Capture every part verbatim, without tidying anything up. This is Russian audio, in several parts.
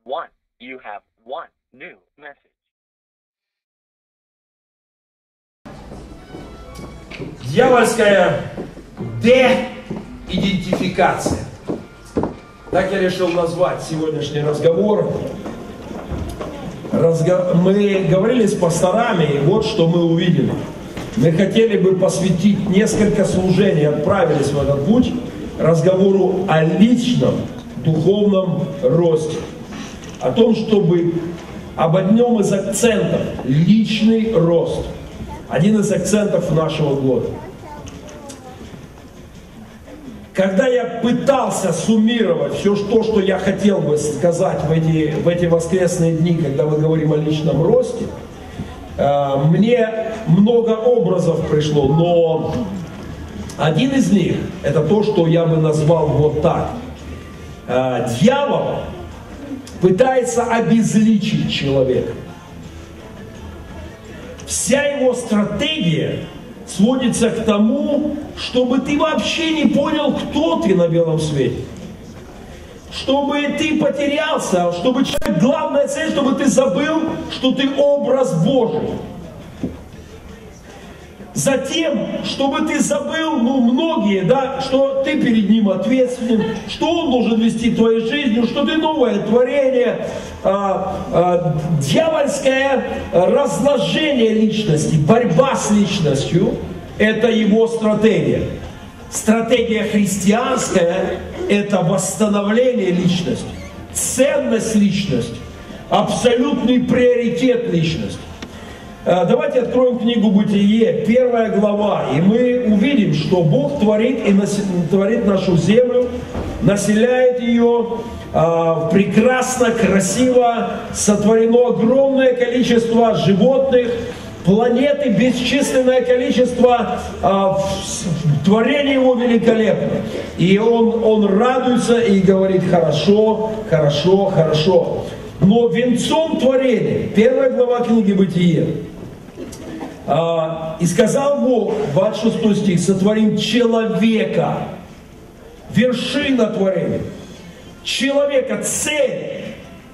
one. You have one new message. Дьявольская деидентификация. Так я решил назвать сегодняшний разговор. Разго... Мы говорили с пасторами, и вот что мы увидели. Мы хотели бы посвятить несколько служений, отправились в этот путь, разговору о личном духовном росте. О том, чтобы об одном из акцентов – личный рост. Один из акцентов нашего года. Когда я пытался суммировать все то, что я хотел бы сказать в эти, в эти воскресные дни, когда мы говорим о личном росте, мне много образов пришло, но один из них – это то, что я бы назвал вот так. Дьявол пытается обезличить человека. Вся его стратегия сводится к тому, чтобы ты вообще не понял, кто ты на белом свете. Чтобы ты потерялся, чтобы человек, главная цель, чтобы ты забыл, что ты образ Божий. Затем, чтобы ты забыл, ну, многие, да, что ты перед ним ответственен, что он должен вести твоей жизнью, что ты новое творение. А, а, дьявольское разложение личности, борьба с личностью – это его стратегия. Стратегия христианская – это восстановление личности, ценность личности, абсолютный приоритет личности. Давайте откроем книгу Бытие, первая глава, и мы увидим, что Бог творит, и творит нашу землю, населяет ее, прекрасно, красиво, сотворено огромное количество животных, планеты, бесчисленное количество, творение его великолепно. И он, он радуется и говорит: хорошо, хорошо, хорошо. Но венцом творения, первая глава книги Бытие, и сказал Бог, двадцать шестой стих, сотворим человека, вершина творения, человека, цель,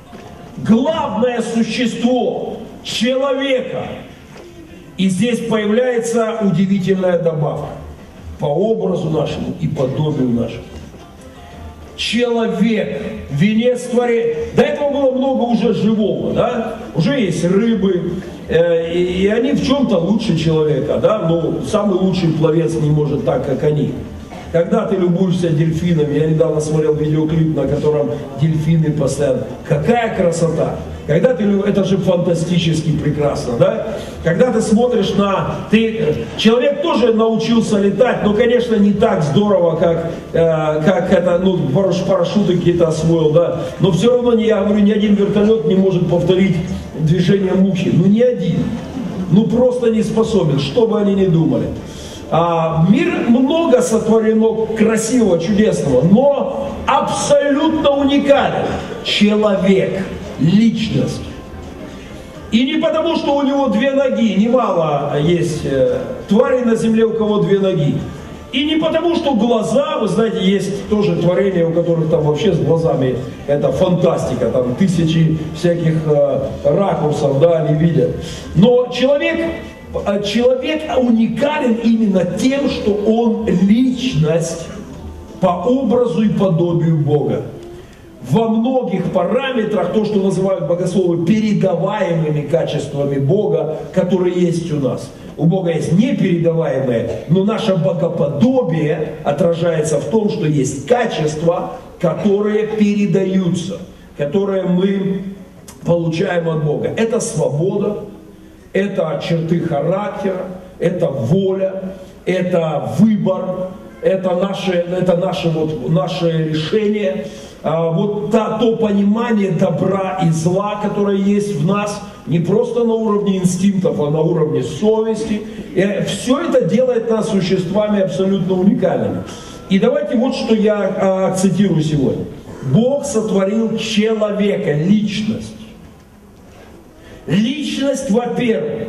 главное существо человека. И здесь появляется удивительная добавка: по образу нашему и подобию нашему. Человек, венец творения. До этого было много уже живого, да? Уже есть рыбы, э, и, и они в чем-то лучше человека, да? Но самый лучший пловец не может так, как они. Когда ты любуешься дельфинами, я недавно смотрел видеоклип, на котором дельфины постоянно. Какая красота! Когда ты, это же фантастически прекрасно, да? Когда ты смотришь на... Ты, человек тоже научился летать, но, конечно, не так здорово, как, э, как это, ну, парашюты какие-то освоил, да? Но все равно, не, я говорю, ни один вертолет не может повторить движение мухи. Ну, ни один. Ну, просто не способен, что бы они ни думали. А, мир много сотворено красивого, чудесного, но абсолютно уникален. Человек. Личность. И не потому, что у него две ноги, немало есть э, тварей на земле, у кого две ноги. И не потому, что глаза, вы знаете, есть тоже творения, у которых там вообще с глазами, это фантастика, там тысячи всяких э, ракурсов, да, они видят. Но человек, человек уникален именно тем, что он личность по образу и подобию Бога. Во многих параметрах то, что называют богословы передаваемыми качествами Бога, которые есть у нас. У Бога есть непередаваемые, но наше богоподобие отражается в том, что есть качества, которые передаются, которые мы получаем от Бога. Это свобода, это черты характера, это воля, это выбор, это наше, это наше, вот, наше решение. А вот та, то понимание добра и зла, которое есть в нас, не просто на уровне инстинктов, а на уровне совести. И все это делает нас существами абсолютно уникальными. И давайте вот что я акцентирую сегодня. Бог сотворил человека, личность. Личность, во-первых.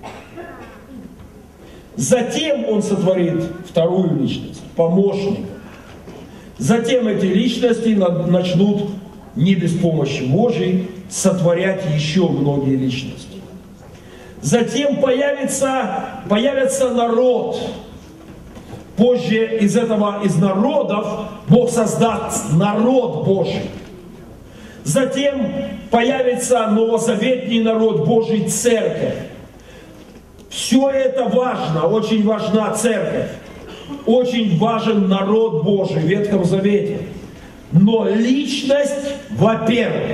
Затем Он сотворит вторую личность, помощника. Затем эти личности начнут не без помощи Божьей, сотворять еще многие личности. Затем появится, появится народ. Позже из этого, из народов, Бог создаст народ Божий. Затем появится новозаветний народ Божий, церковь. Все это важно, очень важна церковь. Очень важен народ Божий в Ветхом Завете. Но личность, во-первых,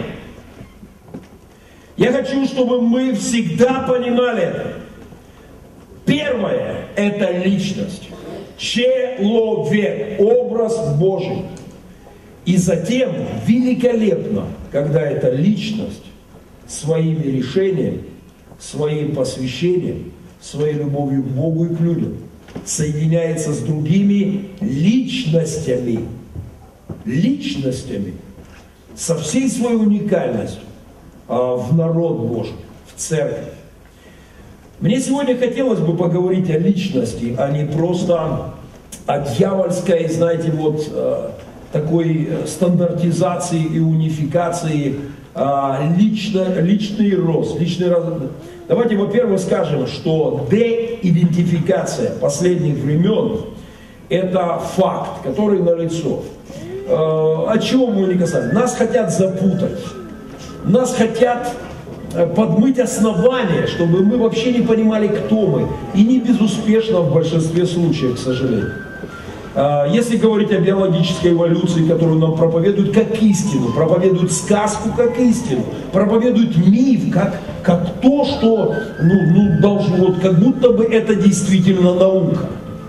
я хочу, чтобы мы всегда понимали это. Первое – это личность. Человек, образ Божий. И затем великолепно, когда эта личность своими решениями, своим посвящением, своей любовью к Богу и к людям соединяется с другими личностями, личностями, со всей своей уникальностью в народ Божий, в церковь. Мне сегодня хотелось бы поговорить о личности, а не просто о дьявольской, знаете, вот такой стандартизации и унификации, лично, личный рост, личный рост. Давайте, во-первых, скажем, что деидентификация последних времен – это факт, который налицо. О чем мы не касаемся? Нас хотят запутать, нас хотят подмыть основания, чтобы мы вообще не понимали, кто мы. И не безуспешно в большинстве случаев, к сожалению. Если говорить о биологической эволюции, которую нам проповедуют как истину, проповедуют сказку как истину, проповедуют миф как, как то, что ну, ну, должно, вот, как будто бы это действительно наука.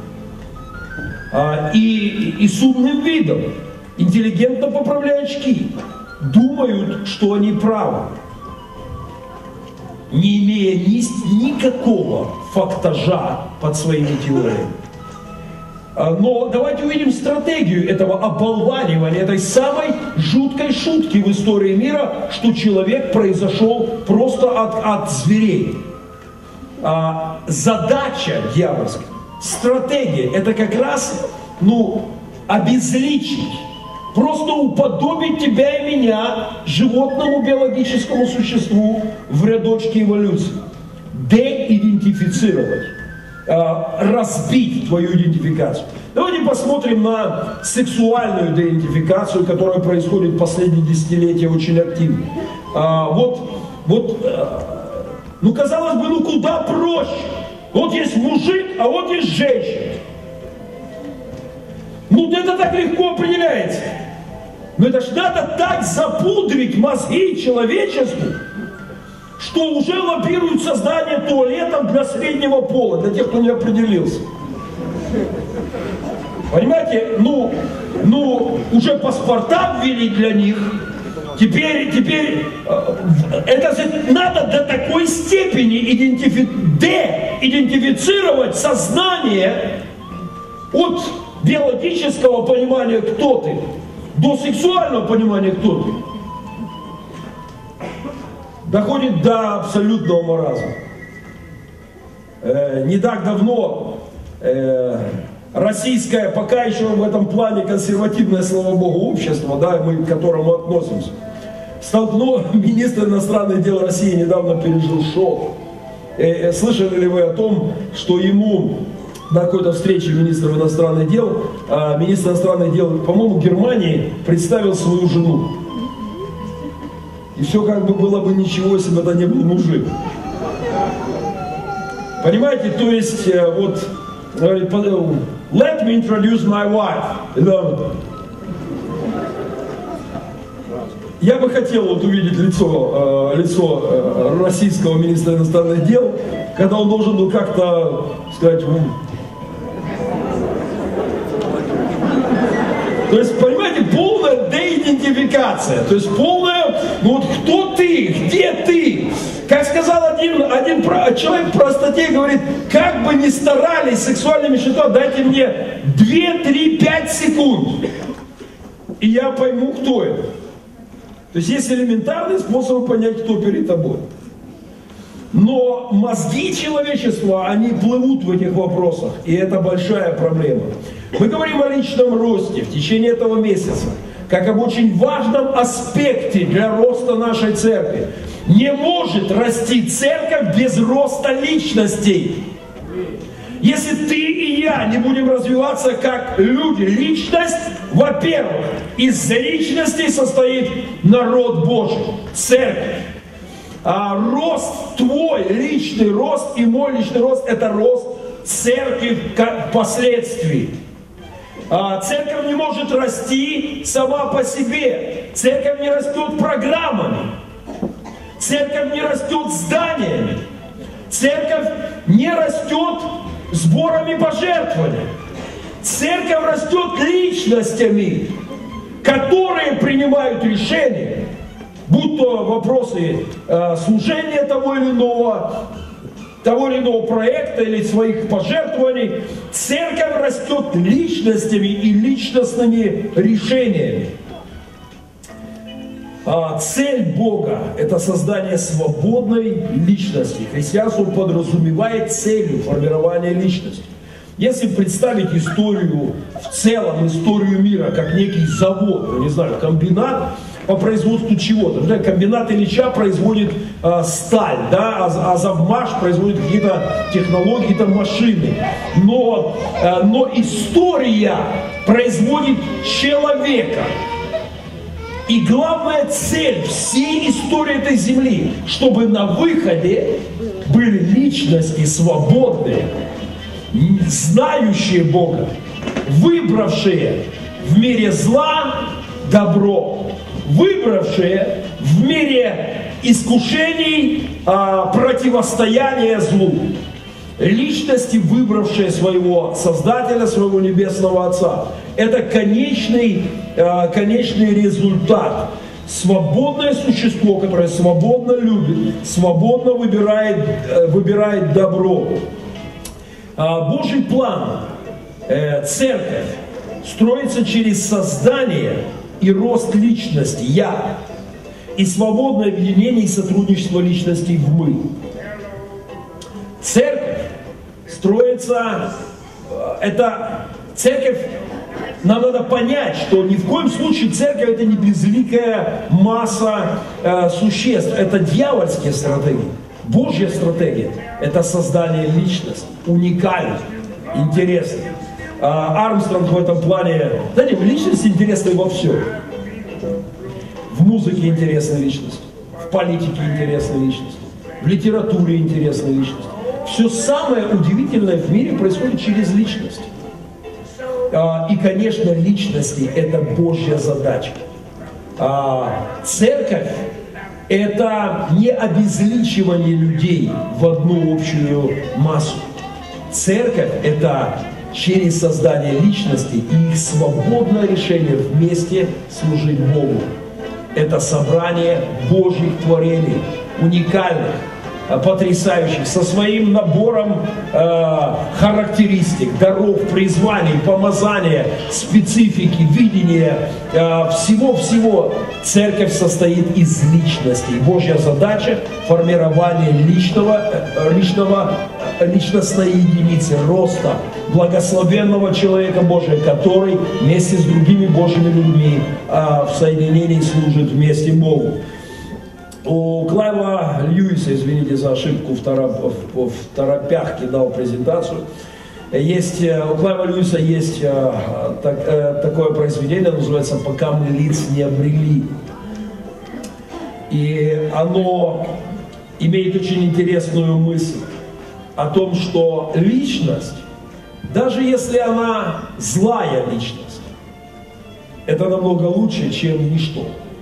И, и с умным видом, интеллигентно поправляя очки, думают, что они правы, не имея ни, никакого фактажа под своими теориями. Но давайте увидим стратегию этого оболванивания, этой самой жуткой шутки в истории мира, что человек произошел просто от, от зверей. А, задача дьявольская, стратегия, это как раз, ну, обезличить, просто уподобить тебя и меня животному биологическому существу в рядочке эволюции. Деидентифицировать. Разбить твою идентификацию. Давайте посмотрим на сексуальную деидентификацию, которая происходит в последние десятилетия очень активно. А, вот, вот, а, ну казалось бы, ну куда проще. Вот есть мужик, а вот есть женщина. Ну это так легко определяется. Но это ж надо так запудрить мозги человечеству, что уже лоббируют создание туалетов для среднего пола, для тех, кто не определился. Понимаете, ну, ну уже паспорта ввели для них, теперь, теперь это надо до такой степени идентифи... деидентифицировать сознание от биологического понимания, кто ты, до сексуального понимания, кто ты. Доходит до абсолютного маразма. Э, не так давно э, российское, пока еще в этом плане консервативное, слава богу, общество, да, мы к которому относимся, столкнул министр иностранных дел России, недавно пережил шок. Э, слышали ли вы о том, что ему на какой-то встрече министр иностранных дел, э, министр иностранных дел, по-моему, Германии, представил свою жену. И все как бы было бы ничего, если бы это не был мужик. Понимаете, то есть, вот, говорит, let me introduce my wife. Я бы хотел вот увидеть лицо, лицо российского министра иностранных дел, когда он должен был как-то сказать, то есть, понимаете, полная деидентификация, то есть полная, ну вот кто ты, где ты? Как сказал один, один человек в простоте, говорит, как бы ни старались сексуальное меньшинство, дайте мне две, три, пять секунд, и я пойму, кто это. То есть есть элементарный способ понять, кто перед тобой. Но мозги человечества, они плывут в этих вопросах, и это большая проблема. Мы говорим о личном росте в течение этого месяца. как об очень важном аспекте для роста нашей церкви. Не может расти церковь без роста личностей. Если ты и я не будем развиваться как люди, личность, во-первых, из личности состоит народ Божий, церковь. А рост твой, личный рост и мой личный рост, это рост церкви как впоследствии. А церковь не может расти сама по себе. Церковь не растет программами. Церковь не растет зданиями. Церковь не растет сборами пожертвований. Церковь растет личностями, которые принимают решения, будь то вопросы э, служения того или иного, того или иного проекта или своих пожертвований. Церковь растет личностями и личностными решениями. А цель Бога – это создание свободной личности. Христианство подразумевает целью формирования личности. Если представить историю, в целом историю мира, как некий завод, ну, не знаю, комбинат по производству чего-то. Например, комбинат Ильича производит э, сталь, да, а, а Завмаш производит какие-то технологии, какие-то машины. Но, э, но история производит человека. И главная цель всей истории этой земли, чтобы на выходе были личности свободные, знающие Бога, выбравшие в мире зла добро, выбравшие в мире искушений а, противостояние злу. Личности, выбравшие своего Создателя, своего Небесного Отца. Это конечный, э, конечный результат. Свободное существо, которое свободно любит, свободно выбирает, э, выбирает добро. А Божий план, э, церковь, строится через создание и рост личности, я, и свободное объединение и сотрудничество личностей в мы. Церковь строится, это церковь, нам надо понять, что ни в коем случае церковь это не безликая масса э, существ, это дьявольские стратегии. Божья стратегия – это создание личности, уникальной, интересной. А Армстронг в этом плане, знаете, личность интересна во всем. В музыке интересная личность, в политике интересная личность, в литературе интересная личность. Все самое удивительное в мире происходит через личность. И, конечно, личности – это Божья задача. Церковь – это не обезличивание людей в одну общую массу. Церковь – это через создание личности и их свободное решение вместе служить Богу. Это собрание Божьих творений, уникальных, потрясающих, со своим набором э, характеристик, даров, призваний, помазания, специфики, видения, всего-всего. Э, Церковь состоит из личностей. Божья задача – формирование личного, э, личного, э, личностной единицы, роста благословенного человека Божия, который вместе с другими Божьими людьми э, в соединении служит вместе Богу. У Клайва Льюиса, извините за ошибку, в, торопях, в торопях кидал презентацию. Есть, у Клайва Льюиса есть так, такое произведение, называется «Пока мы лиц не обрели». И оно имеет очень интересную мысль о том, что личность, даже если она злая личность, это намного лучше, чем ничто.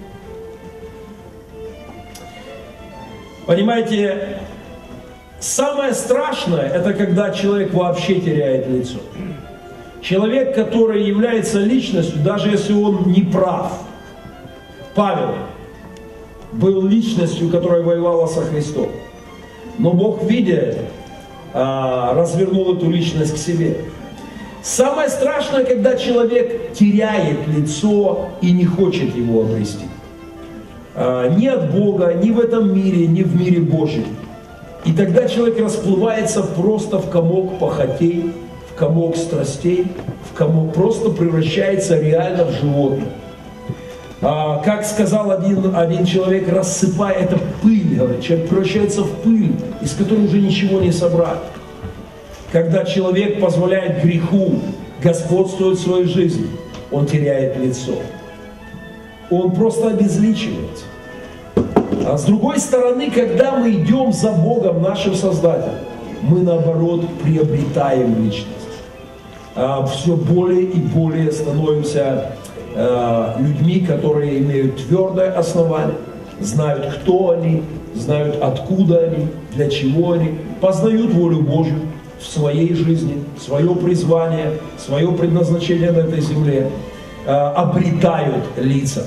Понимаете, самое страшное, это когда человек вообще теряет лицо. Человек, который является личностью, даже если он не прав. Павел был личностью, которая воевала со Христом. Но Бог, видя, развернул эту личность к себе. Самое страшное, когда человек теряет лицо и не хочет его обрести. Ни от Бога, ни в этом мире, ни в мире Божьем. И тогда человек расплывается просто в комок похотей, в комок страстей, в комок, просто превращается реально в животное. А, как сказал один, один человек, рассыпай, это пыль, говорит, человек превращается в пыль, из которой уже ничего не собрать. Когда человек позволяет греху господствовать в своей жизни, он теряет лицо. Он просто обезличивается. А с другой стороны, когда мы идем за Богом, нашим Создателем, мы наоборот приобретаем личность. А, все более и более становимся а, людьми, которые имеют твердое основание, знают, кто они, знают, откуда они, для чего они, познают волю Божью в своей жизни, свое призвание, свое предназначение на этой земле, а, обретают лица.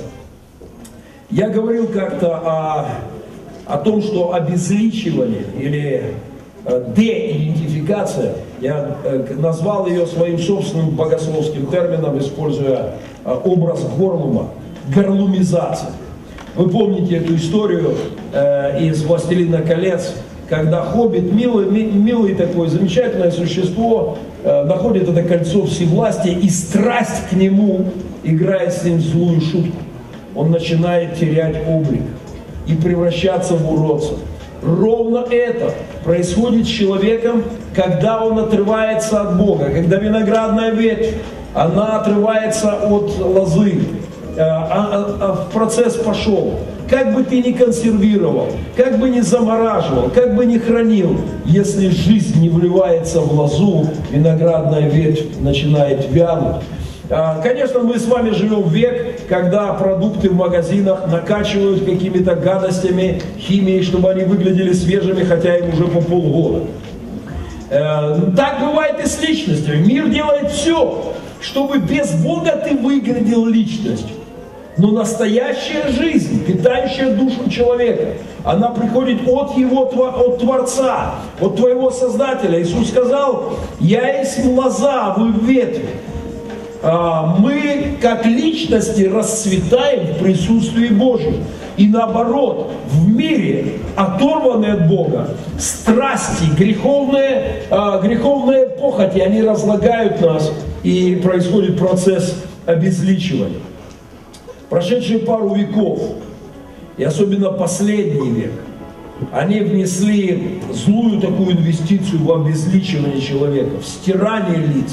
Я говорил как-то о, о том, что обезличивание или деидентификация, я назвал ее своим собственным богословским термином, используя образ Горлума, горлумизация. Вы помните эту историю э, из «Властелина колец», когда хоббит, милый, милый такое замечательное существо, э, находит это кольцо всевластия, и страсть к нему играет с ним злую шутку. Он начинает терять облик и превращаться в уродца. Ровно это происходит с человеком, когда он отрывается от Бога, когда виноградная ветвь, она отрывается от лозы, а, а, а процесс пошел. Как бы ты ни консервировал, как бы ни замораживал, как бы ни хранил, если жизнь не вливается в лозу, виноградная ветвь начинает вянуть. Конечно, мы с вами живем в век, когда продукты в магазинах накачивают какими-то гадостями, химией, чтобы они выглядели свежими, хотя им уже по полгода. Так бывает и с личностью. Мир делает все, чтобы без Бога ты выглядел личностью. Но настоящая жизнь, питающая душу человека, она приходит от его, от Творца, от твоего Создателя. Иисус сказал: «Я есть лоза, вы ветви». Мы, как личности, расцветаем в присутствии Божьем. И наоборот, в мире, оторванные от Бога, страсти, греховные, греховные похоти, они разлагают нас, и происходит процесс обезличивания. Прошедшие пару веков, и особенно последний век, они внесли злую такую инвестицию в обезличивание человека, в стирание лиц.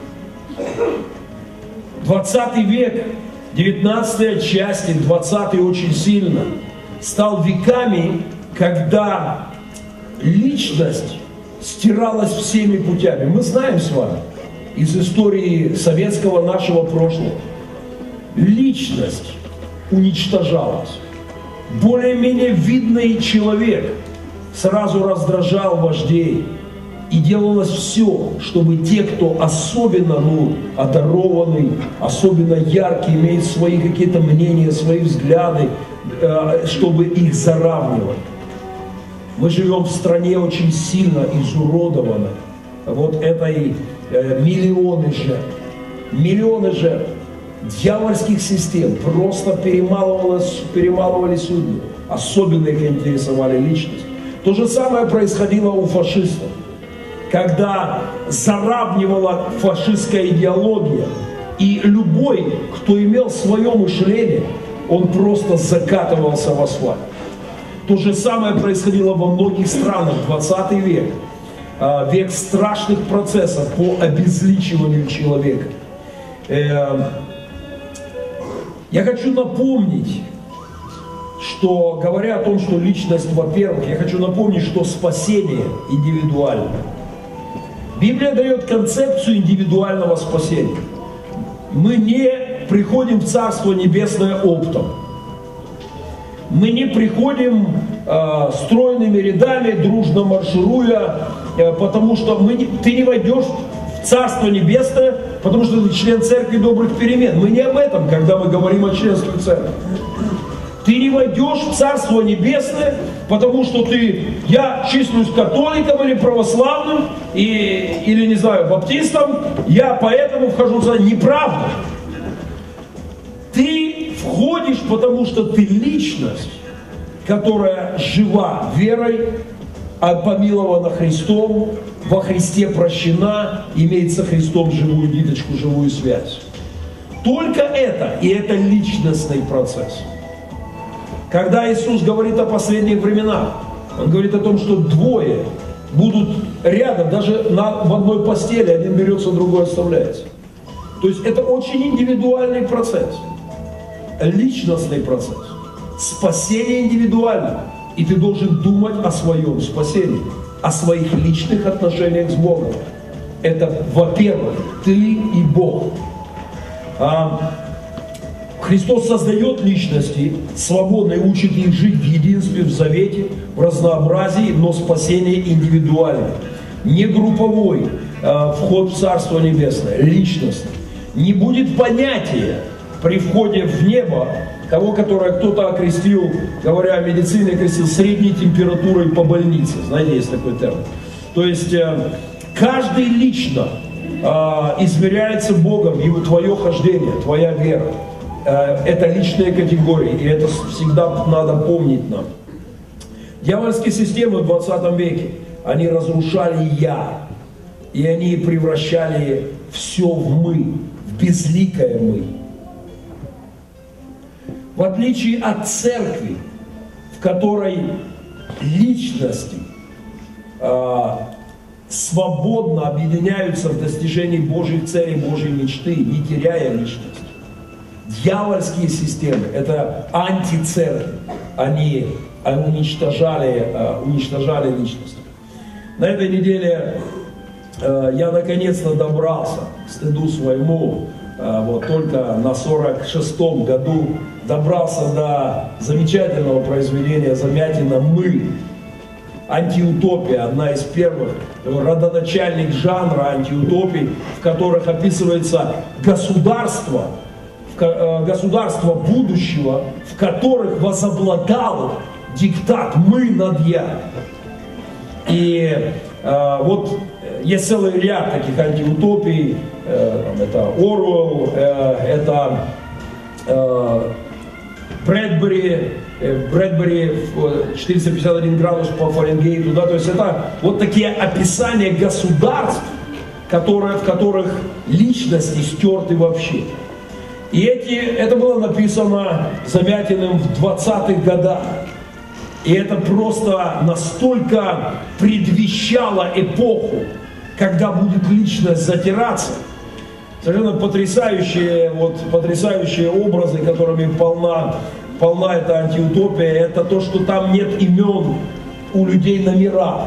двадцатый век, девятнадцатая часть, и двадцатый очень сильно, стал веками, когда личность стиралась всеми путями. Мы знаем с вами из истории советского нашего прошлого. Личность уничтожалась. Более-менее видный человек сразу раздражал вождей. И делалось все, чтобы те, кто особенно ну, одарованный, особенно яркий, имеет свои какие-то мнения, свои взгляды, э, чтобы их заравнивать. Мы живем в стране очень сильно изуродованной вот этой э, миллионы жертв. Миллионы жертв дьявольских систем просто перемалывали судьбы. Особенно их интересовали личность. То же самое происходило у фашистов. Когда заравнивала фашистская идеология, и любой, кто имел свое мышление, он просто закатывался в асфальт. То же самое происходило во многих странах. двадцатый век, век страшных процессов по обезличиванию человека. Я хочу напомнить, что, говоря о том, что личность, во-первых, я хочу напомнить, что спасение индивидуально. Библия дает концепцию индивидуального спасения. Мы не приходим в Царство Небесное оптом. Мы не приходим э, стройными рядами, дружно маршируя, э, потому что мы не, ты не войдешь в Царство Небесное, потому что ты член Церкви Добрых Перемен. Мы не об этом, когда мы говорим о членстве в Церкви. Ты не войдешь в Царство Небесное, потому что ты, я числюсь католиком или православным, и, или, не знаю, баптистом, я поэтому вхожу в Царство. Неправда. Ты входишь, потому что ты личность, которая жива верой, помилована Христом, во Христе прощена, имеет со Христом живую ниточку, живую связь. Только это, и это личностный процесс. Когда Иисус говорит о последних временах, Он говорит о том, что двое будут рядом, даже на, в одной постели, один берется, другой оставляется. То есть это очень индивидуальный процесс, личностный процесс. Спасение индивидуально, и ты должен думать о своем спасении, о своих личных отношениях с Богом. Это, во-первых, ты и Бог. А Христос создает личности, свободно и учит их жить в единстве, в завете, в разнообразии, но спасение индивидуальное. Не групповой а, вход в Царство Небесное, личностный. Не будет понятия при входе в небо того, которое кто-то окрестил, говоря о медицине, окрестил средней температурой по больнице. Знаете, есть такой термин. То есть каждый лично измеряется Богом, его твое хождение, твоя вера. Это личные категории, и это всегда надо помнить нам. Дьявольские системы в двадцатом веке, они разрушали «я», и они превращали все в «мы», в безликое «мы». В отличие от церкви, в которой личности э, свободно объединяются в достижении Божьих целей, Божьей мечты, не теряя личность. Дьявольские системы – это антицеркви. Они, они уничтожали, э, уничтожали личность. На этой неделе э, я наконец-то добрался к стыду своему. Вот, только на сорок шестом году добрался до замечательного произведения Замятина «Мы». Антиутопия, одна из первых, родоначальник жанра антиутопий, в которых описывается государство, государство будущего, в которых возобладал диктат «мы» над «я». И э, вот есть целый ряд таких антиутопий, э, это Оруэлл, э, это э, Брэдбери, э, Брэдбери четыреста пятьдесят один градус по Фаренгейту, да, то есть это вот такие описания государств, которые, в которых личности стерты вообще. И эти, это было написано Замятиным в двадцатых годах. И это просто настолько предвещало эпоху, когда будет личность затираться. Совершенно потрясающие, вот, потрясающие образы, которыми полна, полна эта антиутопия. Это то, что там нет имен у людей номера.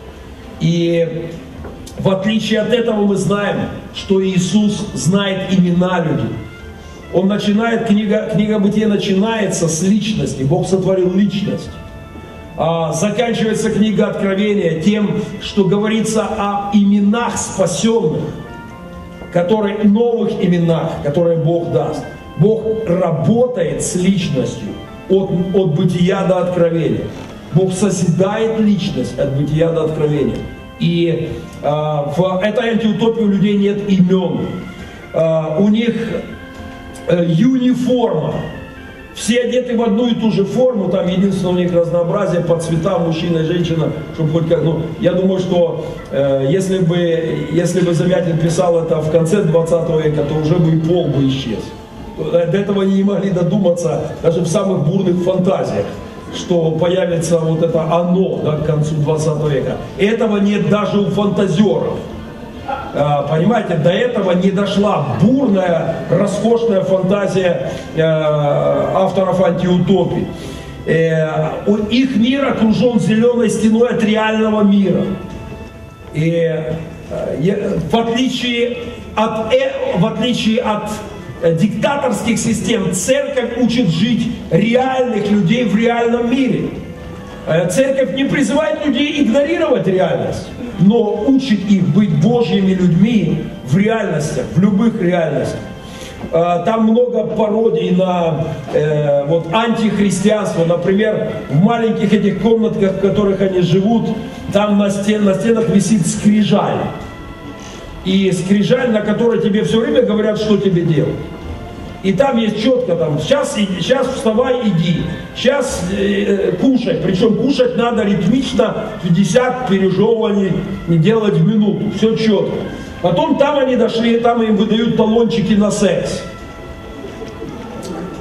И в отличие от этого мы знаем, что Иисус знает имена людей. Он начинает, книга, книга Бытия начинается с личности. Бог сотворил личность. А заканчивается книга Откровения тем, что говорится о именах спасенных, которые, новых именах, которые Бог даст. Бог работает с личностью от, от бытия до откровения. Бог созидает личность от бытия до откровения. И а, в этой антиутопии у людей нет имен. А, у них а, юниформа. Все одеты в одну и ту же форму, там единственное у них разнообразие по цветам, мужчина и женщина, чтобы хоть как, ну, я думаю, что э, если бы, если бы Замятин писал это в конце двадцатого века, то уже бы и пол бы исчез. До этого они не могли додуматься даже в самых бурных фантазиях, что появится вот это оно, да, к концу двадцатого века. Этого нет даже у фантазеров. Понимаете, до этого не дошла бурная, роскошная фантазия э, авторов антиутопий. Э, их мир окружен зеленой стеной от реального мира. И э, в отличие от, э, в отличие от э, диктаторских систем, церковь учит жить реальных людей в реальном мире. Э, церковь не призывает людей игнорировать реальность, но учит их быть Божьими людьми в реальностях, в любых реальностях. Там много пародий на э, вот, антихристианство. Например, в маленьких этих комнатках, в которых они живут, там на, стен, на стенах висит скрижаль. И скрижаль, на которой тебе все время говорят, что тебе делать. И там есть четко, там, сейчас, сейчас вставай, иди, сейчас э, кушай. Причем кушать надо ритмично, пятьдесят пережевываний не делать в минуту. Все четко. Потом там они дошли, там им выдают талончики на секс.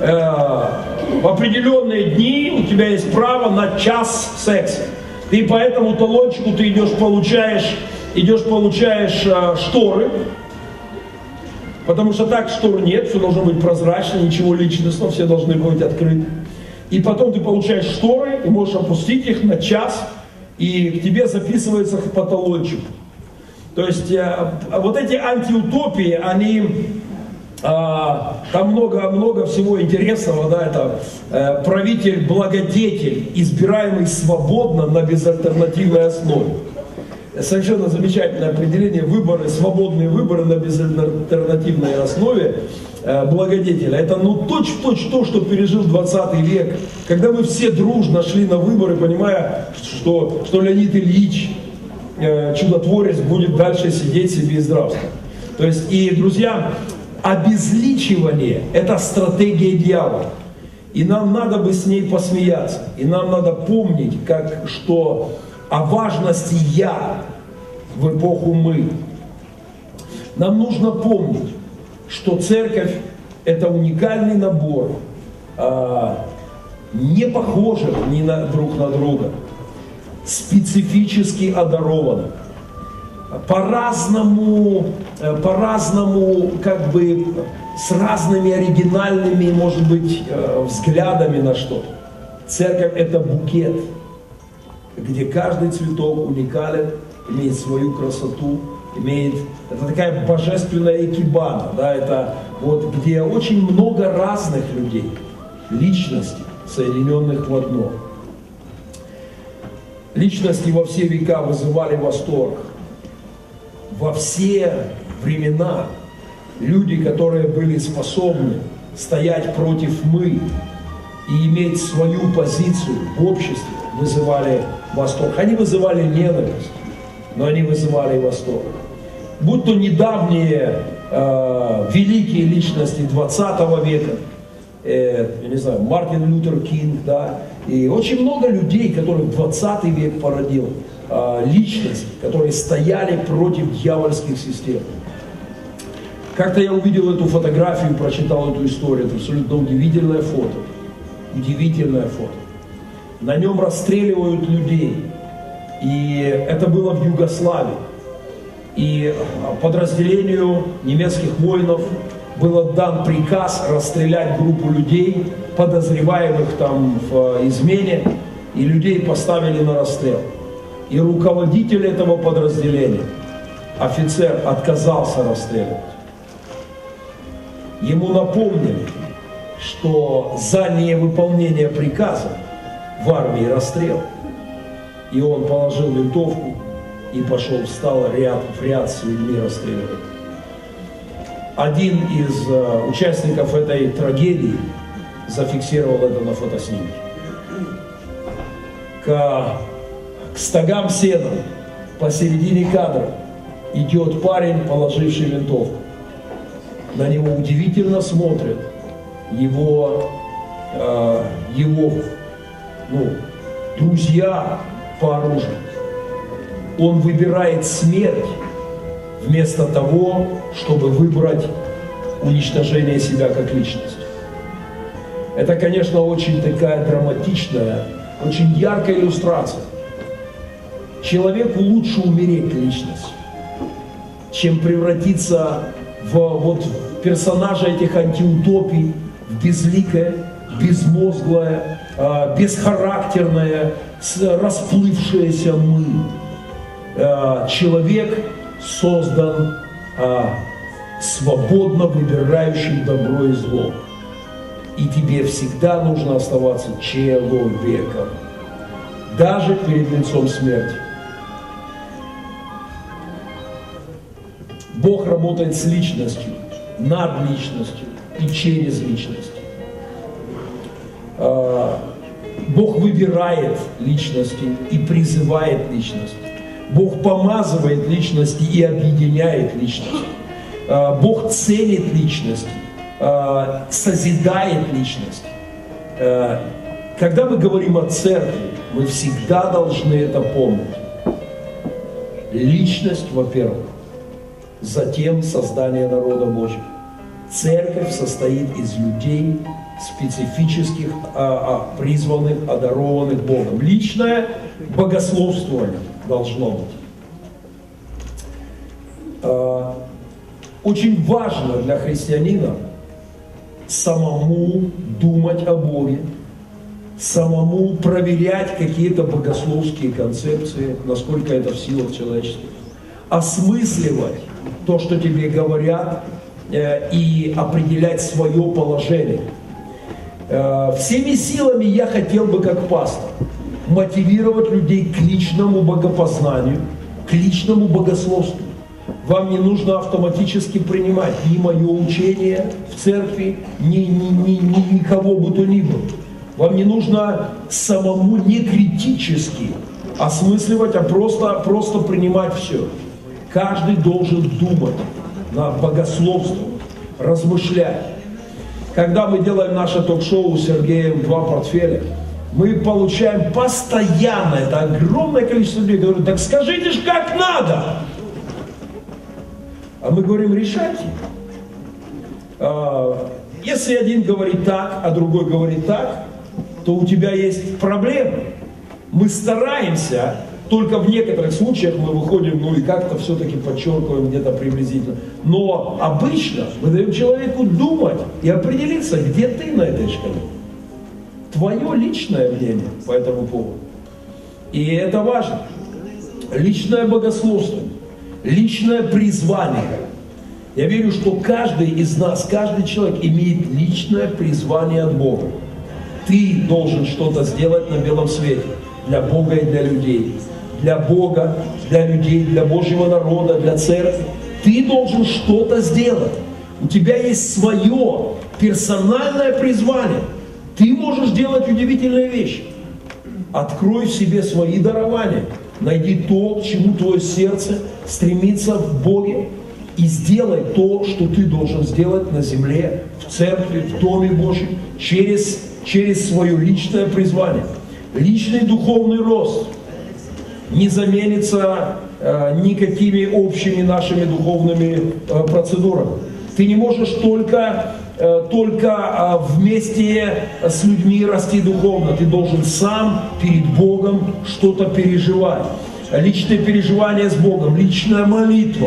э, в определенные дни у тебя есть право на час секса. Ты по этому талончику ты идешь, получаешь, идешь, получаешь э, шторы, потому что так штор нет, все должно быть прозрачно, ничего личностного, все должны быть открыты. И потом ты получаешь шторы и можешь опустить их на час, и к тебе записывается по талончику. То есть э, вот эти антиутопии, они, э, там много-много всего интересного, да, это э, правитель-благодетель, избираемый свободно на безальтернативной основе. Совершенно замечательное определение: выборы, свободные выборы на безальтернативной основе э, благодетеля. Это ну точь-в-точь то, что пережил двадцатый век, когда мы все дружно шли на выборы, понимая, что, что Леонид Ильич, э, чудотворец, будет дальше сидеть себе и здравствовать. То есть, и, друзья, обезличивание – это стратегия дьявола. И нам надо бы с ней посмеяться. И нам надо помнить, как, что о важности «я» в эпоху «мы». Нам нужно помнить, что церковь – это уникальный набор а, не похожих ни на, друг на друга, специфически одарованных, по-разному, по-разному, как бы с разными оригинальными, может быть, взглядами на что-то. Церковь – это букет, где каждый цветок уникален, имеет свою красоту, имеет, это такая божественная экибана, да, это вот где очень много разных людей, личностей, соединенных в одно. Личности во все века вызывали восторг. Во все времена люди, которые были способны стоять против «мы» и иметь свою позицию в обществе, вызывали восторг. Они вызывали ненависть, но они вызывали восторг. Будь то недавние э, великие личности двадцатого века, э, я не знаю, Мартин Лютер Кинг, да, и очень много людей, которых двадцатый век породил, э, личности, которые стояли против дьявольских систем. Как-то я увидел эту фотографию, прочитал эту историю, это абсолютно удивительное фото, удивительное фото. На нем расстреливают людей, и это было в Югославии. И подразделению немецких воинов был дан приказ расстрелять группу людей, подозреваемых там в измене, и людей поставили на расстрел. И руководитель этого подразделения, офицер, отказался расстреливать. Ему напомнили, что за невыполнение приказа в армии расстрел. И он положил винтовку и пошел, встал ряд, в ряд с людьми расстреливать. Один из uh, участников этой трагедии зафиксировал это на фотоснимке. К, к стогам сена посередине кадра идет парень, положивший винтовку. На него удивительно смотрят его, uh, его ну, друзья по оружию. Он выбирает смерть вместо того, чтобы выбрать уничтожение себя как личность. Это, конечно, очень такая драматичная, очень яркая иллюстрация. Человеку лучше умереть личностью, чем превратиться в вот, персонажа этих антиутопий, в безликое, безмозглое, бесхарактерное, расплывшееся «мы». Человек создан свободно выбирающим добро и зло. И тебе всегда нужно оставаться человеком, даже перед лицом смерти. Бог работает с личностью, над личностью и через личность. Бог выбирает личности и призывает личность. Бог помазывает личности и объединяет личности. Бог ценит личности, созидает личность. Когда мы говорим о церкви, мы всегда должны это помнить. Личность, во-первых, затем создание народа Божьего. Церковь состоит из людей специфических, а, а, призванных, одарованных Богом. Личное богословствование должно быть. А, очень важно для христианина самому думать о Боге, самому проверять какие-то богословские концепции, насколько это в силах человеческих, осмысливать то, что тебе говорят, э, и определять свое положение. Э, всеми силами я хотел бы, как пастор, мотивировать людей к личному богопознанию, к личному богословству. Вам не нужно автоматически принимать ни мое учение в церкви, ни, ни, ни, ни никого бы то ни было. Вам не нужно самому не критически осмысливать, а просто, просто принимать все. Каждый должен думать над богословством, размышлять. Когда мы делаем наше ток-шоу с Сергеем «Два портфеля», мы получаем постоянно, это огромное количество людей, которые говорят: так скажите ж, как надо. А мы говорим: решайте. Если один говорит так, а другой говорит так, то у тебя есть проблемы. Мы стараемся, только в некоторых случаях мы выходим, ну и как-то все-таки подчеркиваем где-то приблизительно. Но обычно мы даем человеку думать и определиться, где ты на этой шкале. Твое личное мнение по этому поводу. И это важно. Личное богословство, личное призвание. Я верю, что каждый из нас, каждый человек имеет личное призвание от Бога. Ты должен что-то сделать на белом свете для Бога и для людей. Для Бога, для людей, для Божьего народа, для церкви. Ты должен что-то сделать. У тебя есть свое персональное призвание. Ты можешь делать удивительные вещи. Открой в себе свои дарования. Найди то, к чему твое сердце стремится в Боге. И сделай то, что ты должен сделать на земле, в церкви, в Доме Божьем, через, через свое личное призвание. Личный духовный рост не заменится э, никакими общими нашими духовными э, процедурами. Ты не можешь только, э, только э, вместе с людьми расти духовно. Ты должен сам перед Богом что-то переживать. Личное переживание с Богом, личная молитва.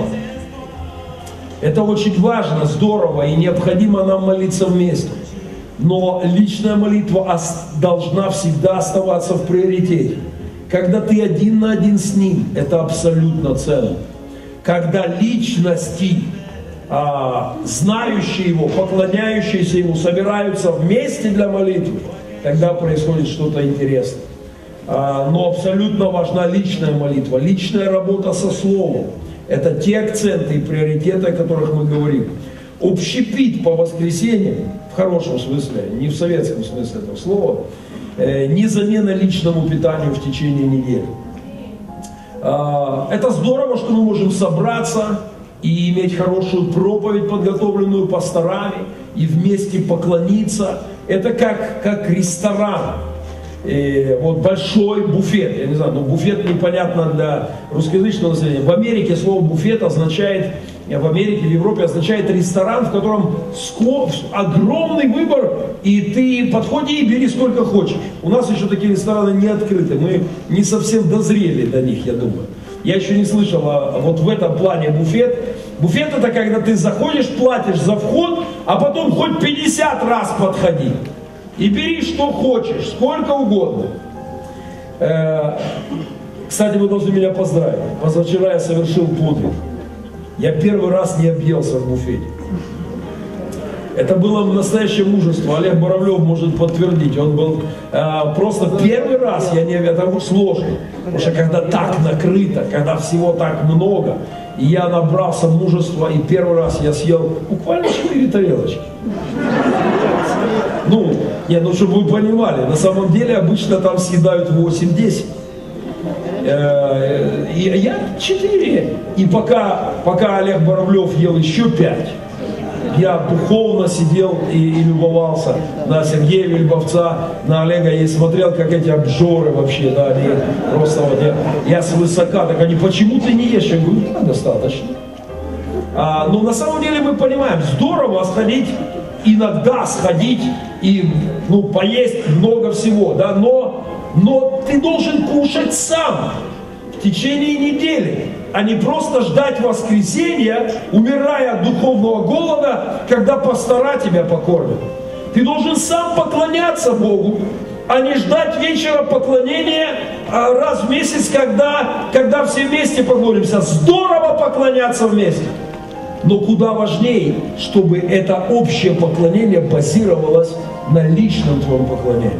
Это очень важно, здорово, и необходимо нам молиться вместе. Но личная молитва должна всегда оставаться в приоритете. Когда ты один на один с Ним, это абсолютно ценно. Когда личности, а, знающие Его, поклоняющиеся Ему, собираются вместе для молитвы, тогда происходит что-то интересное. А, но абсолютно важна личная молитва, личная работа со Словом. Это те акценты и приоритеты, о которых мы говорим. Общепит по воскресеньям, в хорошем смысле, не в советском смысле этого слова, э, не замена личному питанию в течение недели. Э, это здорово, что мы можем собраться и иметь хорошую проповедь, подготовленную пасторами, и вместе поклониться. Это как, как ресторан. И вот большой буфет, я не знаю, ну буфет непонятно для русскоязычного населения. В Америке слово буфет означает, в Америке, в Европе означает ресторан, в котором огромный выбор, и ты подходи и бери сколько хочешь. У нас еще такие рестораны не открыты, мы не совсем дозрели до них, я думаю. Я еще не слышал, а вот в этом плане буфет. Буфет это когда ты заходишь, платишь за вход, а потом хоть пятьдесят раз подходи. И бери, что хочешь, сколько угодно. Э, кстати, вы должны меня поздравить. Позавчера я совершил подвиг. Я первый раз не объелся в буфете. Это было настоящее мужество. Олег Боровлев может подтвердить. Он был э, просто первый раз, я не, это сложно. Потому что когда так накрыто, когда всего так много, и я набрался мужества, и первый раз я съел буквально четыре тарелочки. Ну, нет, ну чтобы вы понимали, на самом деле обычно там съедают восемь-десять. И я четыре. И пока, пока Олег Боровлев ел еще пять, я духовно сидел и, и любовался на Сергея Вельбовца, на Олега, и смотрел, как эти обжоры вообще, да, они просто вот я, я свысока, так они, почему ты не ешь? Я говорю, да, достаточно. А, но на самом деле мы понимаем, здорово сходить иногда сходить и, ну, поесть много всего, да, но, но ты должен кушать сам в течение недели, а не просто ждать воскресенья, умирая от духовного голода, когда пастора тебя покормят. Ты должен сам поклоняться Богу, а не ждать вечера поклонения раз в месяц, когда, когда все вместе поклонимся. Здорово поклоняться вместе. Но куда важнее, чтобы это общее поклонение базировалось на личном твоем поклонении.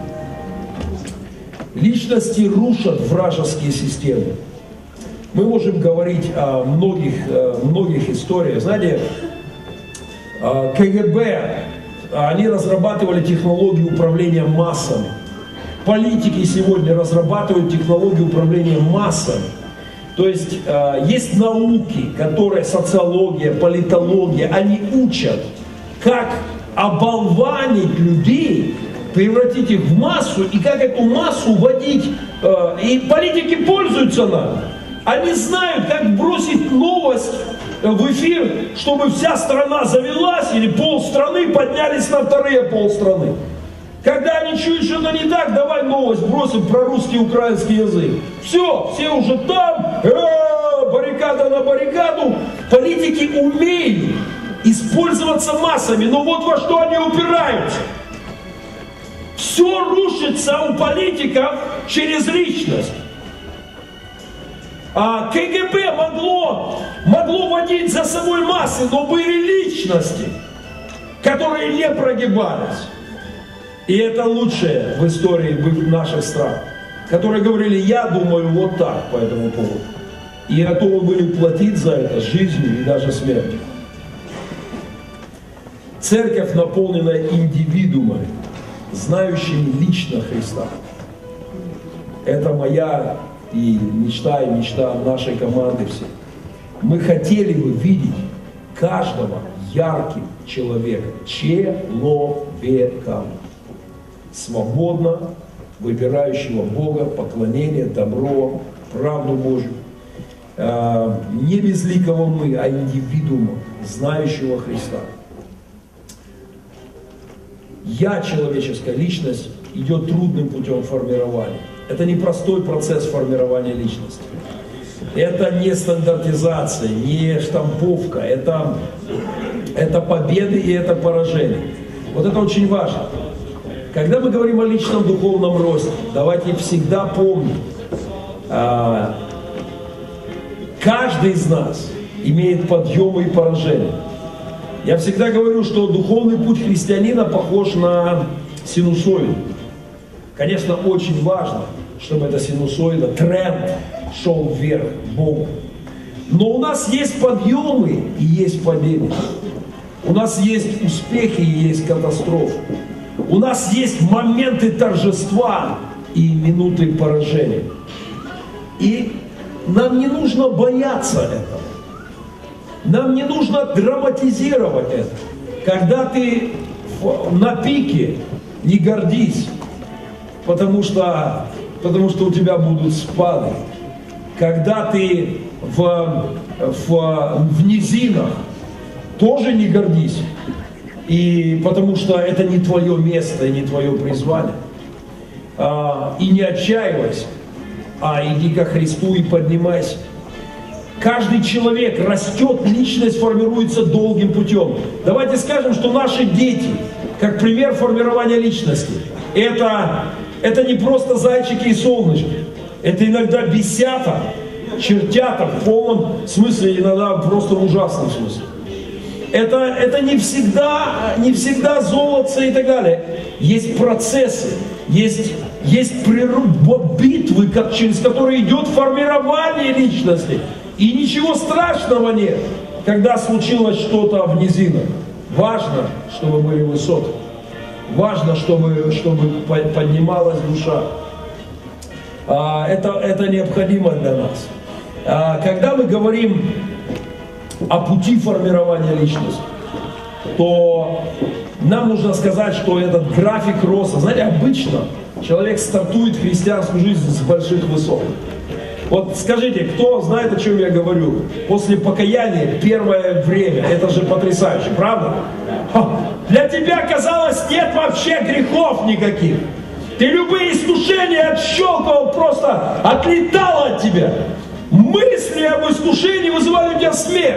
Личности рушат вражеские системы. Мы можем говорить о многих, многих историях. Знаете, ка гэ бэ, они разрабатывали технологию управления массами. Политики сегодня разрабатывают технологию управления массами. То есть э, есть науки, которые, социология, политология, они учат, как оболванить людей, превратить их в массу, и как эту массу вводить. Э, и политики пользуются нами. Они знают, как бросить новость в эфир, чтобы вся страна завелась, или полстраны поднялись на вторые полстраны. Когда они чуют, что это не так, давай новость бросим про русский и украинский язык. Все, все уже там, э-э, баррикада на баррикаду. Политики умеют использоваться массами, но вот во что они упираются. Все рушится у политиков через личность. А ка гэ бэ могло, могло водить за собой массы, но были личности, которые не прогибались. И это лучшее в истории наших стран, которые говорили: я думаю вот так по этому поводу. И готовы были платить за это жизнью и даже смертью. Церковь наполнена индивидуумами, знающими лично Христа. Это моя и мечта, и мечта нашей команды всей. Мы хотели бы видеть каждого ярким человеком, человеком, свободно выбирающего Бога, поклонение, добро, правду Божью. Не безликого мы, а индивидуума, знающего Христа. Я, человеческая личность, идет трудным путем формирования. Это не простой процесс формирования личности. Это не стандартизация, не штамповка. Это, это победы и это поражения. Вот это очень важно. Когда мы говорим о личном духовном росте, давайте всегда помнить, а, каждый из нас имеет подъемы и поражения. Я всегда говорю, что духовный путь христианина похож на синусоиду. Конечно, очень важно, чтобы эта синусоида, тренд шел вверх к Богу. Но у нас есть подъемы и есть падения. У нас есть успехи и есть катастрофы. У нас есть моменты торжества и минуты поражения. И нам не нужно бояться этого. Нам не нужно драматизировать это. Когда ты на пике, не гордись, потому что, потому что у тебя будут спады. Когда ты в, в, в низинах, тоже не гордись. И потому что это не твое место и не твое призвание. А, и не отчаивайся, а иди ко Христу и поднимайся. Каждый человек растет, личность формируется долгим путем. Давайте скажем, что наши дети, как пример формирования личности, это, это не просто зайчики и солнышки. Это иногда бесята, чертята в полном смысле, иногда просто в ужасном смысле. Это, это не всегда, не всегда золото и так далее. Есть процессы, есть, есть битвы, как, через которые идет формирование личности. И ничего страшного нет, когда случилось что-то в низинах. Важно, чтобы были высоты. Важно, чтобы, чтобы поднималась душа. Это, это необходимо для нас. Когда мы говорим о пути формирования личности, то нам нужно сказать, что этот график роста, знаете, обычно человек стартует христианскую жизнь с больших высот. Вот скажите, кто знает, о чем я говорю? После покаяния первое время, это же потрясающе, правда? Для тебя, казалось, нет вообще грехов никаких. Ты любые искушения отщелкивал, просто отлетало от тебя. Мысли об искушении вызывали у тебя смех.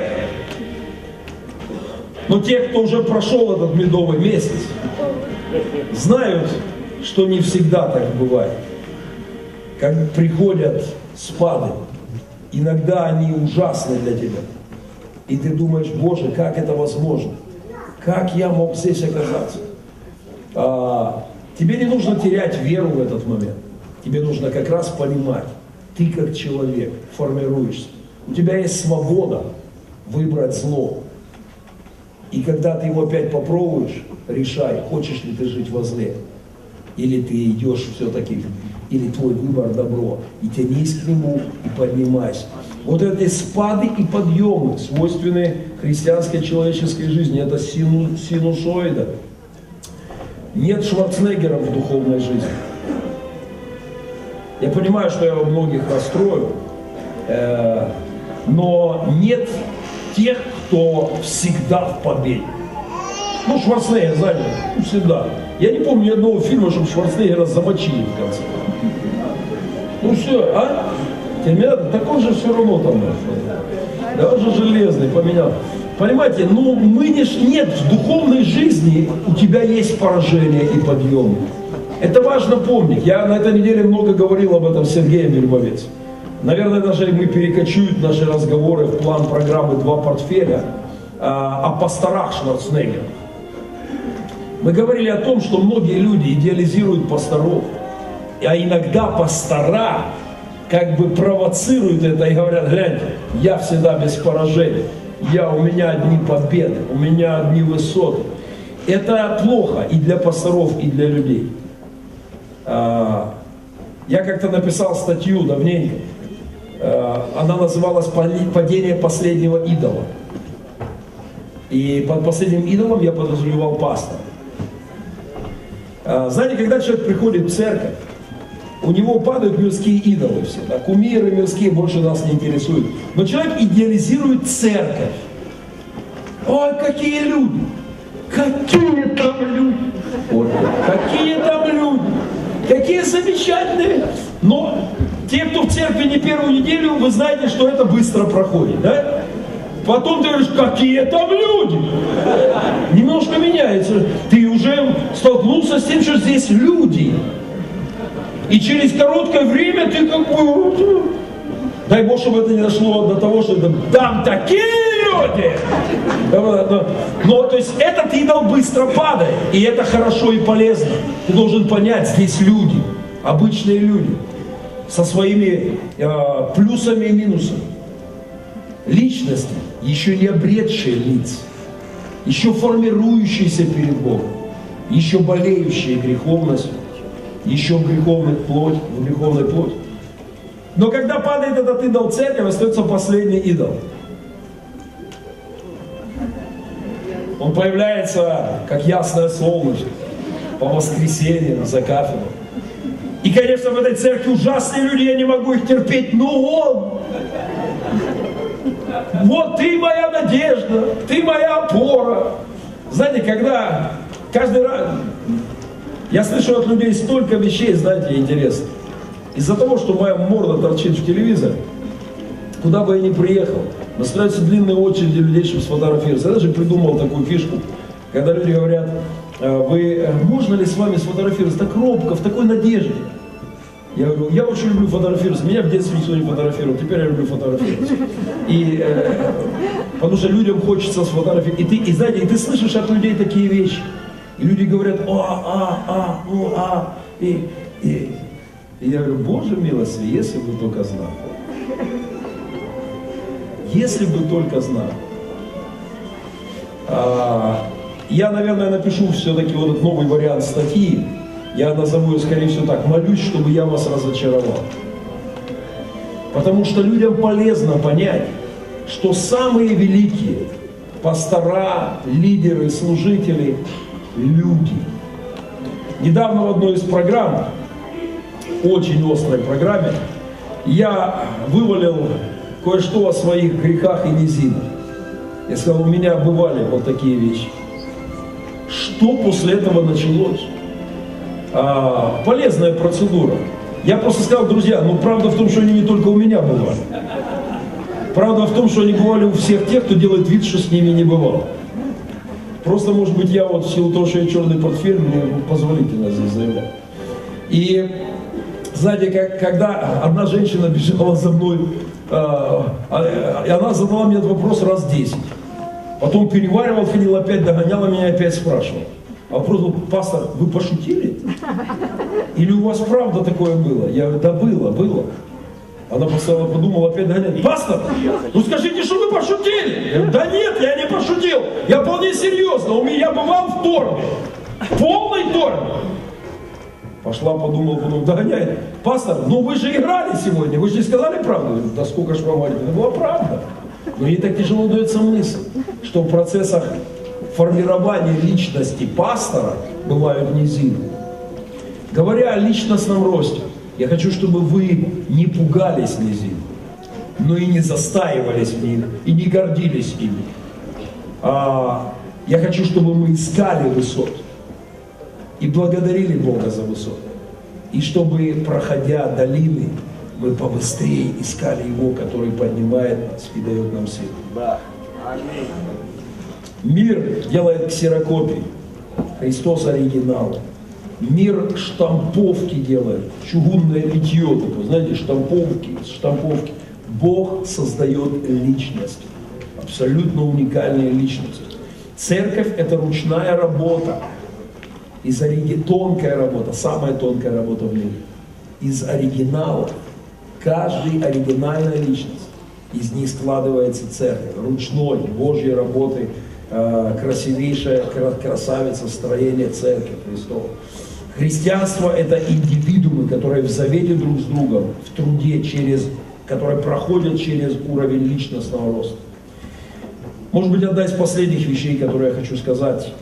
Но те, кто уже прошел этот медовый месяц, знают, что не всегда так бывает. Как приходят спады, иногда они ужасны для тебя. И ты думаешь, Боже, как это возможно? Как я мог здесь оказаться? А, тебе не нужно терять веру в этот момент. Тебе нужно как раз понимать, ты как человек формируешься. У тебя есть свобода выбрать зло. И когда ты его опять попробуешь, решай, хочешь ли ты жить во зле. Или ты идешь все-таки, или твой выбор добро. И тянись к нему и поднимайся. Вот эти спады и подъемы, свойственные христианской человеческой жизни, это сину, синусоида. Нет Шварценеггера в духовной жизни. Я понимаю, что я многих расстрою, э, но нет тех, кто всегда в победе. Ну, Шварценеггер, знаете, ну, всегда. Я не помню ни одного фильма, чтобы Шварценеггера замочили в конце. Ну все, а? Терминатор, так он же все равно там. Да он же железный, поменял. Понимаете, ну мы не, нет, в духовной жизни у тебя есть поражение и подъем. Это важно помнить. Я на этой неделе много говорил об этом с Сергеем Вербовец. Наверное, даже мы перекочуют наши разговоры в план программы «Два портфеля» а, о пасторах Шварценеггера. Мы говорили о том, что многие люди идеализируют пасторов, а иногда пастора как бы провоцируют это и говорят, гляньте, я всегда без поражений, я, у меня одни победы, у меня одни высоты. Это плохо и для пасторов, и для людей. А, я как-то написал статью давненько, а, она называлась «Падение последнего идола». И под последним идолом я подразумевал пастора. А, знаете, когда человек приходит в церковь, у него падают мирские идолы все, да? Кумиры мирские больше нас не интересуют. Но человек идеализирует церковь. Ой, какие люди! Какие там люди! Вот, какие там люди! Какие замечательные! Но те, кто в церкви не первую неделю, вы знаете, что это быстро проходит, да? Потом ты говоришь, какие там люди! Немножко меняется. Ты уже столкнулся с тем, что здесь люди. И через короткое время ты как бы... Дай Бог, чтобы это не дошло до того, что там такие люди! Но, то есть, этот идол быстро падает. И это хорошо и полезно. Ты должен понять, здесь люди. Обычные люди. Со своими э, плюсами и минусами. Личности, еще не обретшие лиц. Еще формирующиеся перед Богом. Еще болеющие греховностью. Еще в греховной плоть, в греховной плоть. Но когда падает этот идол церковь, остается последний идол. Он появляется, как ясное солнышко, по воскресеньям за кафедрой. И, конечно, в этой церкви ужасные люди, я не могу их терпеть, но он... Вот ты моя надежда, ты моя опора. Знаете, когда каждый раз... Я слышу от людей столько вещей, знаете, интересно. Из-за того, что моя морда торчит в телевизоре, куда бы я ни приехал, настраиваются длинные очереди людей, чтобы сфотографироваться. Я даже придумал такую фишку, когда люди говорят, вы, можно ли с вами сфотографироваться? Так робко, в такой надежде. Я говорю, я очень люблю фотографироваться. Меня в детстве никто не фотографировал, теперь я люблю фотографироваться. И, э, потому что людям хочется сфотографировать. И ты, и, знаете, и ты слышишь от людей такие вещи. И люди говорят, о, а, а, ну, а. И, и, и я говорю, Боже милостивый, если бы только знал. Если бы только знал. А, я, наверное, напишу все-таки вот этот новый вариант статьи. Я назову ее, скорее всего, так. Молюсь, чтобы я вас разочаровал. Потому что людям полезно понять, что самые великие пастора, лидеры, служители – люди. Недавно в одной из программ, очень острой программе, я вывалил кое-что о своих грехах и низинах. Я сказал, у меня бывали вот такие вещи. Что после этого началось? А, полезная процедура. Я просто сказал, друзья, ну правда в том, что они не только у меня бывали. Правда в том, что они бывали у всех тех, кто делает вид, что с ними не бывало. Просто, может быть, я вот в силу того, что я черный портфель, мне позволительно здесь заявлять. И знаете, как, когда одна женщина бежала за мной, э, э, и она задала мне этот вопрос раз десять. Потом переваривал, ходил опять, догоняла меня, опять спрашивала. А вопрос был, пастор, вы пошутили? Или у вас правда такое было? Я говорю, да было, было. Она постоянно подумала, опять догоняет. Пастор, ну скажите, что вы пошутили? Я говорю, да нет, я не пошутил. Я вполне серьезно, у меня бывал в торме. В полной торме. Пошла, подумала, подумала, догоняет. Пастор, ну вы же играли сегодня, вы же не сказали правду? Да сколько ж вам говорить, это была правда. Но ей так тяжело дается мысль, что в процессах формирования личности пастора бывают низины. Говоря о личностном росте, я хочу, чтобы вы не пугались низин, но и не застаивались в них, и не гордились ими. А, я хочу, чтобы мы искали высот и благодарили Бога за высоты. И чтобы, проходя долины, мы побыстрее искали Его, который поднимает нас и дает нам силу. Да. Аминь. Мир делает ксерокопии, Христос оригинал. Мир штамповки делает, чугунное литье, такое, знаете, штамповки, штамповки. Бог создает личность, абсолютно уникальная личность. Церковь – это ручная работа, из оригинала, тонкая работа, самая тонкая работа в мире. Из оригинала, каждая оригинальная личность, из них складывается церковь, ручной, Божьей работы, красивейшая красавица строения церкви Христова. Христианство – это индивидуумы, которые в завете друг с другом, в труде, через, которые проходят через уровень личностного роста. Может быть, одна из последних вещей, которые я хочу сказать.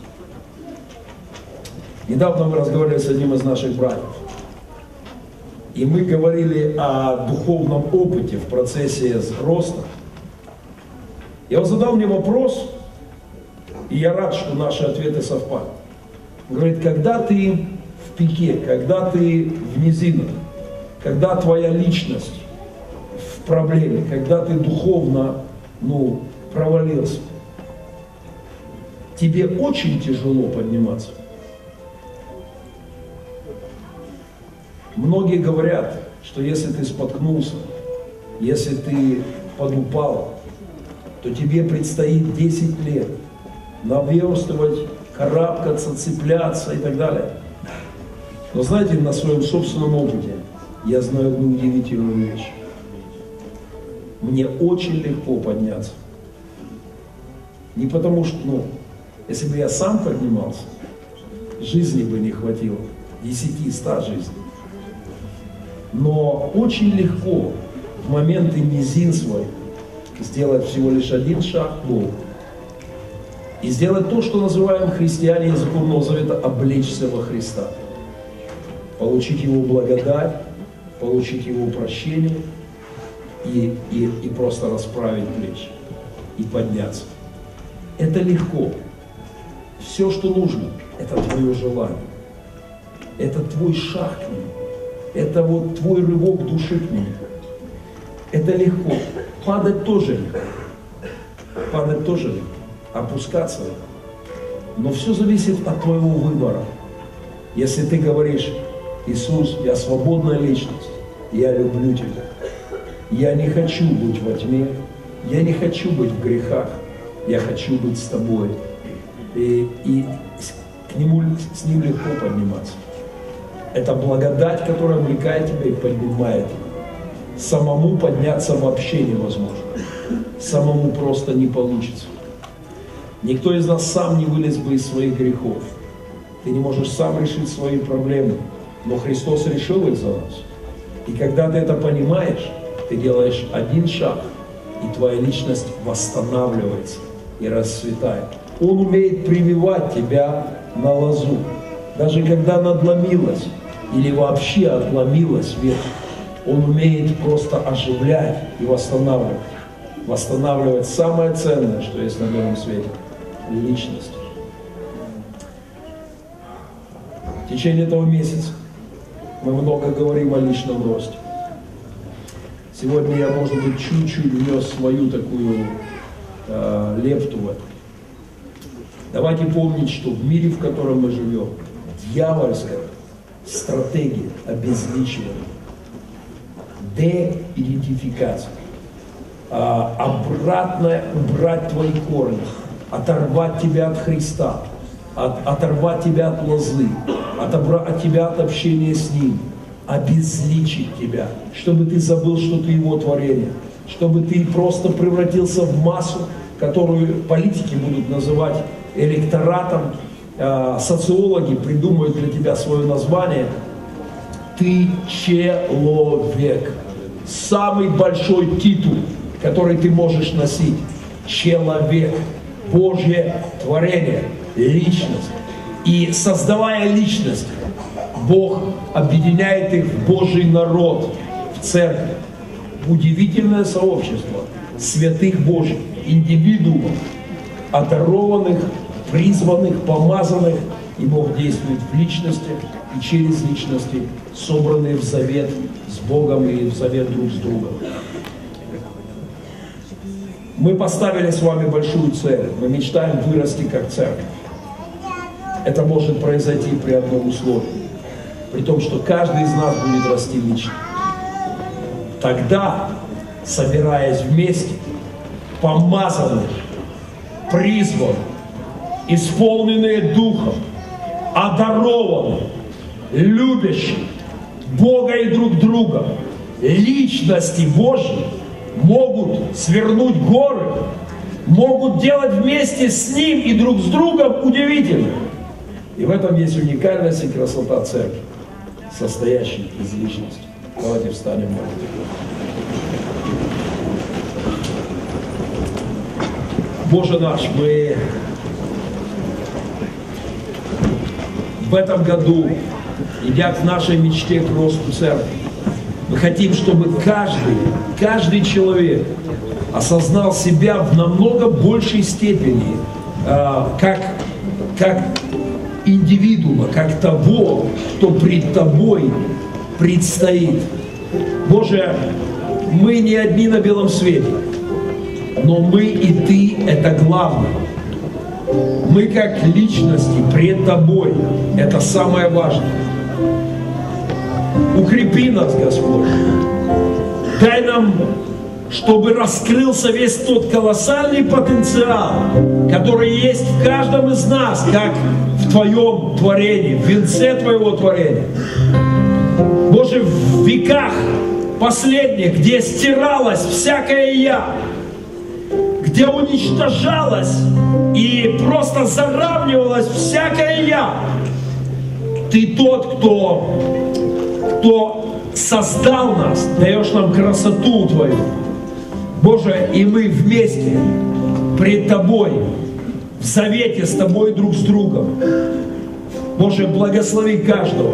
Недавно мы разговаривали с одним из наших братьев. И мы говорили о духовном опыте в процессе роста. И он задал мне вопрос, и я рад, что наши ответы совпали. Он говорит, когда ты в пике, когда ты в низинах, когда твоя личность в проблеме, когда ты духовно, ну, провалился, тебе очень тяжело подниматься. Многие говорят, что если ты споткнулся, если ты подупал, то тебе предстоит десять лет наверстывать, карабкаться, цепляться и так далее. Но знаете, на своем собственном опыте я знаю одну удивительную вещь. Мне очень легко подняться. Не потому что, ну, если бы я сам поднимался, жизни бы не хватило, десяти-ста жизней. Но очень легко в моменты низин своих сделать всего лишь один шаг к Богу. И сделать то, что называем христиане языком Нового Завета, облечься во Христа. Получить Его благодать, получить Его прощение и, и, и просто расправить плечи и подняться. Это легко. Все, что нужно, это твое желание. Это твой шаг к Нему. Это вот твой рывок души к Нему. Это легко. Падать тоже легко. Падать тоже легко. Опускаться легко. Но все зависит от твоего выбора. Если ты говоришь, Иисус, я свободная личность, я люблю Тебя. Я не хочу быть во тьме, я не хочу быть в грехах, я хочу быть с Тобой. И, и к нему, с Ним легко подниматься. Это благодать, которая облекает тебя и поднимает. Самому подняться вообще невозможно. Самому просто не получится. Никто из нас сам не вылез бы из своих грехов. Ты не можешь сам решить свои проблемы, но Христос решил их за нас. И когда ты это понимаешь, ты делаешь один шаг, и твоя личность восстанавливается и расцветает. Он умеет прививать тебя на лозу. Даже когда надломилась или вообще отломилась вверх, Он умеет просто оживлять и восстанавливать. Восстанавливать самое ценное, что есть на белом свете – личность. В течение этого месяца мы много говорим о личном росте. Сегодня я, может быть, чуть-чуть внес свою такую э, лепту в это. Давайте помнить, что в мире, в котором мы живем, дьявольская стратегия обезличивания, деидентификация, а, обратно убрать твои корни, оторвать тебя от Христа, от, оторвать тебя от лозы, отобрать от тебя от общения с Ним, обезличить тебя, чтобы ты забыл, что ты Его творение, чтобы ты просто превратился в массу, которую политики будут называть электоратом, э, социологи придумают для тебя свое название. Ты человек. Самый большой титул, который ты можешь носить. Человек. Божье творение. Личность. И создавая личность, Бог объединяет их в Божий народ, в церковь. Удивительное сообщество святых Божьих, индивидуумов, одарованных, призванных, помазанных, и Бог действует в личности и через личности, собранные в завет с Богом и в завет друг с другом. Мы поставили с вами большую цель, мы мечтаем вырасти как церковь. Это может произойти при одном условии, при том, что каждый из нас будет расти лично. Тогда, собираясь вместе, помазанные, призваны, исполненные Духом, одарованные, любящие Бога и друг друга, личности Божьи могут свернуть горы, могут делать вместе с Ним и друг с другом удивительно. И в этом есть уникальность и красота церкви, состоящей из личности. Давайте встанем. Боже наш, мы в этом году, идя к нашей мечте, к росту церкви, мы хотим, чтобы каждый, каждый человек осознал себя в намного большей степени э, как, как индивидуума, как того, кто пред Тобой предстоит. Боже, мы не одни на белом свете, но мы и Ты – это главное. Мы как личности пред Тобой – это самое важное. Укрепи нас, Господь. Дай нам, чтобы раскрылся весь тот колоссальный потенциал, который есть в каждом из нас, как в Твоем творении, в венце Твоего творения. Боже, в веках последних, где стиралось всякое «я», где уничтожалось и просто заравнивалось всякое «я», Ты тот, кто, кто создал нас, даешь нам красоту Твою. Боже, и мы вместе пред Тобой, в завете с Тобой друг с другом. Боже, благослови каждого.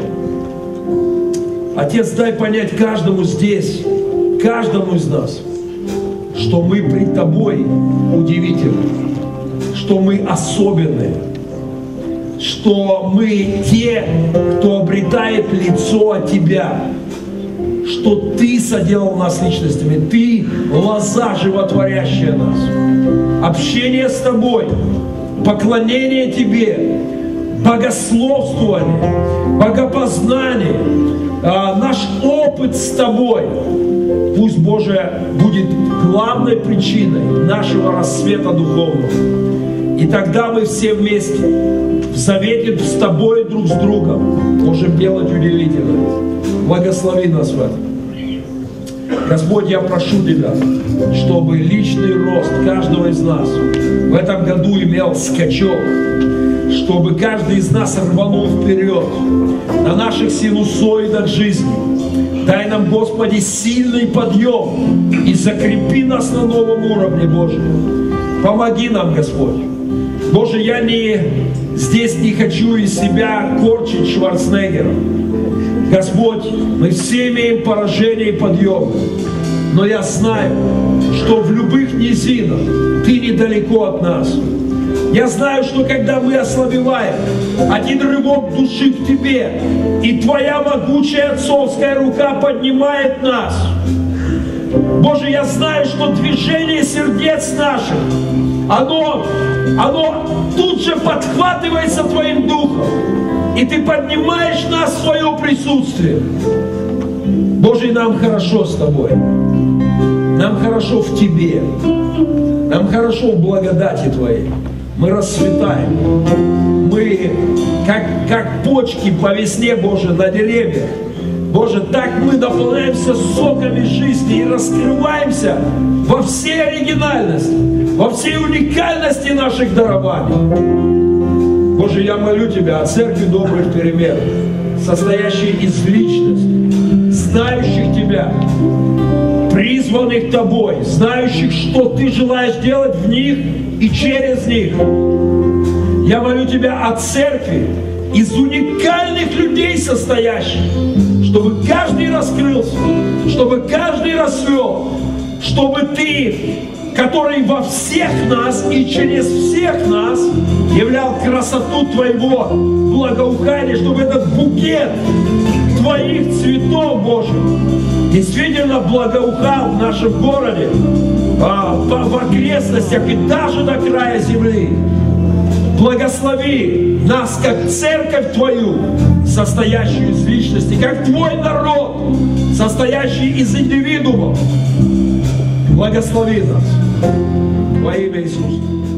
Отец, дай понять каждому здесь, каждому из нас, что мы пред Тобой удивительны, что мы особенные, что мы те, кто обретает лицо от Тебя, что Ты соделал нас личностями, Ты лоза животворящая нас. Общение с Тобой, поклонение Тебе, богословствование, богопознание, наш опыт с Тобой, пусть, Боже, будет главной причиной нашего рассвета духовного. И тогда мы все вместе в завете с Тобой друг с другом можем делать удивительное. Благослови нас в этом. Господь, я прошу Тебя, чтобы личный рост каждого из нас в этом году имел скачок, чтобы каждый из нас рванул вперед на наших синусоидах жизни. Дай нам, Господи, сильный подъем и закрепи нас на новом уровне, Боже. Помоги нам, Господь. Боже, я не, здесь не хочу из себя корчить Шварценеггера. Господь, мы все имеем поражение и подъемы. Но я знаю, что в любых низинах Ты недалеко от нас. Я знаю, что когда мы ослабеваем, один рывок души в Тебе, и Твоя могучая отцовская рука поднимает нас. Боже, я знаю, что движение сердец наших, оно, оно тут же подхватывается Твоим Духом, и Ты поднимаешь нас в Свое присутствие. Боже, нам хорошо с Тобой. Нам хорошо в Тебе. Нам хорошо в благодати Твоей. Мы расцветаем. Мы, как, как почки по весне, Боже, на деревьях. Боже, так мы наполняемся соками жизни и раскрываемся во всей оригинальности, во всей уникальности наших дарований. Боже, я молю Тебя о церкви добрых перемен, состоящей из личностей, знающих Тебя, призванных Тобой, знающих, что Ты желаешь делать в них и через них. Я молю Тебя о церкви из уникальных людей состоящих, чтобы каждый раскрылся, чтобы каждый расцвел, чтобы Ты, который во всех нас и через всех нас являл красоту Твоего благоухания, чтобы этот букет Твоих цветов, Боже, действительно благоухал в нашем городе, а, по, в окрестностях и даже до края земли. Благослови нас, как церковь Твою, состоящую из личности, как Твой народ, состоящий из индивидуумов. Благослови нас во имя Иисуса.